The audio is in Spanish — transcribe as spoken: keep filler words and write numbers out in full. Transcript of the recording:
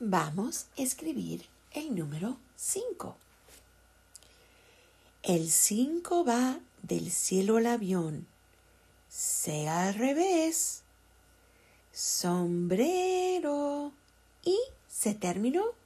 Vamos a escribir el número cinco. El cinco va del cielo al avión. C al revés. Sombrero. Y se terminó.